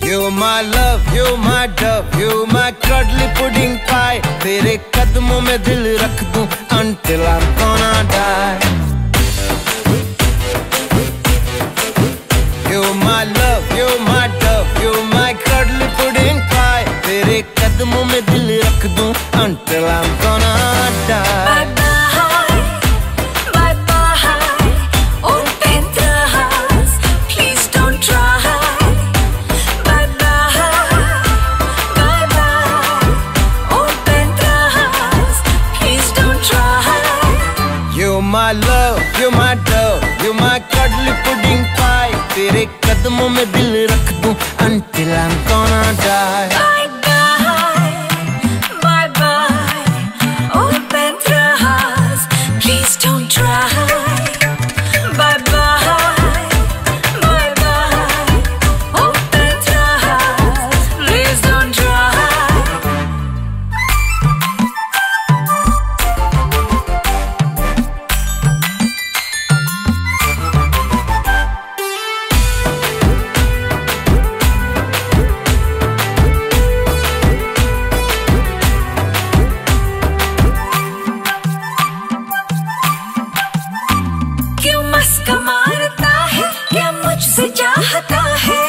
You're my love, you're my dove, you're my cuddly pudding pie. तेरे कदमों में दिल रख दूं until I'm gonna die. You're my love, you're my dove, you're my cuddly pudding pie. तेरे कदमों में दिल रख दूं until I'm gonna die. Bye bye, bye bye, open the house, please don't try. Bye bye, bye bye, open the house, please don't try. You're my love, you're my dove, you're my cuddly pudding pie. तेरे कदमों में दिल रख दूं until I'm gonna die. Bye bye, bye bye, open the house, please don't try. Bye bye, bye bye, open the house, please don't try. क्यों मस्का मारता है, क्या मुझसे चाहता है?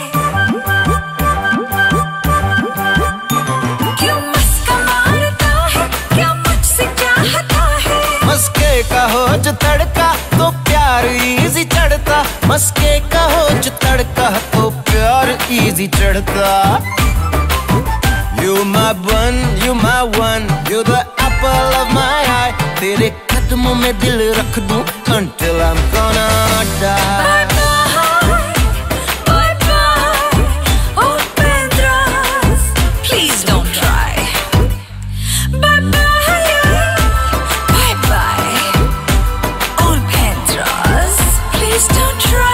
क्यों मस्का मारता है, क्या मुझसे चाहता है? मस्के का हो जो तड़का तो प्यार इजी चढ़ता. मस्के का हो जो तड़का तो प्यार इजी चढ़ता. You my bun, you my one, you the apple of my eye. तेरे कदमों में दिल रख दूं until I'm gonna die. Bye bye, bye bye, open the house, please don't try. Bye bye, bye bye, open the house, please don't try.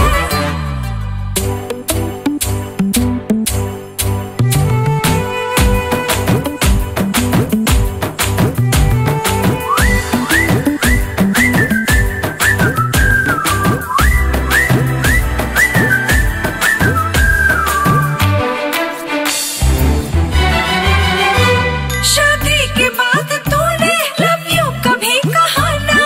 शादी के बाद तूने love you कभी कहा ना.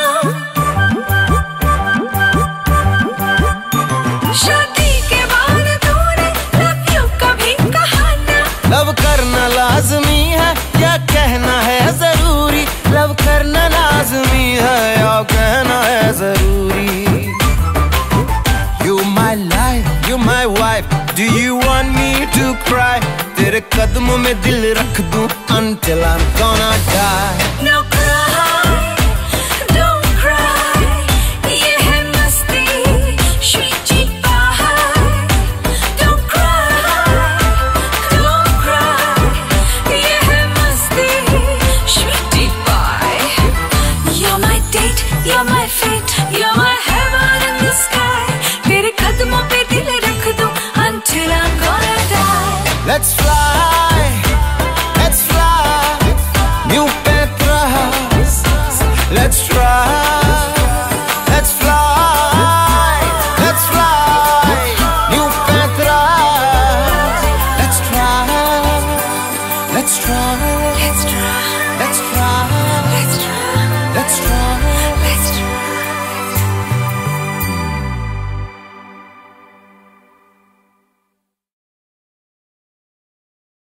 शादी के बाद तूने love you कभी कहा ना. लव करना लाजमी है या कहना है जरूरी. लव करना लाजमी है या कहना है जरूरी. You my life, you my wife, do you want me to cry? तेरे कदमों में दिल रख दूं until I'm gonna die. No cry, don't cry, ये है मस्ती, sweetie pie. Don't cry, ये है मस्ती, sweetie pie. You're my date, you're my fate, you're my heaven in the sky. तेरे कदमों पे दिल रख दूं until I'm gonna die. Let's fly, let's fly, New Petra House. Let's try, let's fly, let's fly, New Petra House. Let's try, let's try.